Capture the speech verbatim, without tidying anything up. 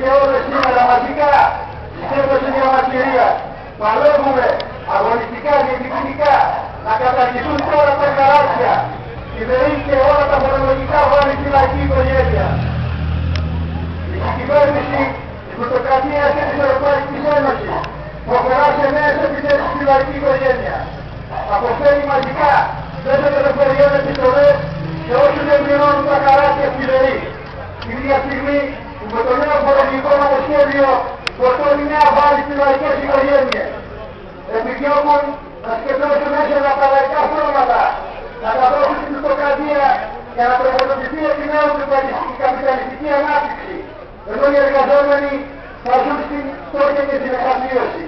και όλες σήμερα μαζικά πιστεύω διαμαρτυρία. Παλεύουμε αγωνιστικά, διεκδικητικά να καταργηθούν τώρα τα καράτσια. Η ΔΕΗ και όλα τα φορολογικά βάλει στη λαϊκή οικογένεια. Η κυβέρνηση της Πρωτοκρατίας και της Ευρωπαϊκής Ένωσης προχωρά σε νέες επιθέσεις στη λαϊκή οικογένεια. Αποφέρει μαζικά μέσω τελεφωριών επιστολές σε όσους δεν πληρώνουν τα καράτσια στη ΔΕΗ. Την ίδια στιγμή που με το νέο φορολογικό νομοσχέδιο φορτώνει νέα βάλη στις λαϊκές οικογένειες. Επιδιώκουν να σκεφτώσουν μέσα από τα λαϊκά χρώματα, να τα δώσουν στην Πρωτοκρατία για να προποδοτηθεί εκ νέου η καπιταλιστική ανάπτυξη, ενώ οι εργαζόμενοι θα ζουν στην φτώχεια και την εξαθλίωση.